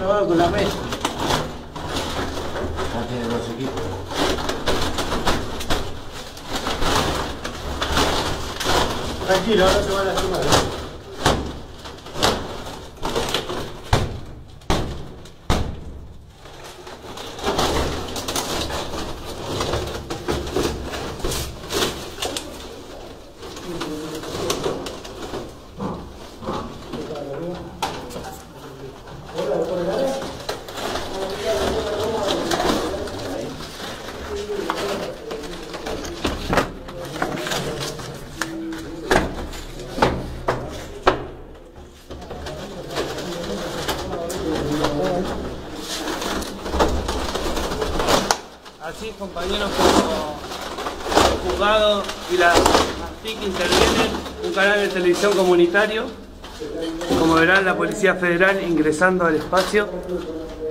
grabado con la mesa. Ya tiene dos equipos. Tranquilo, ahora se va a lastimar. Así, compañeros, como el juzgado y la ASTIC intervienen, un canal de televisión comunitario. Como verán, la Policía Federal ingresando al espacio.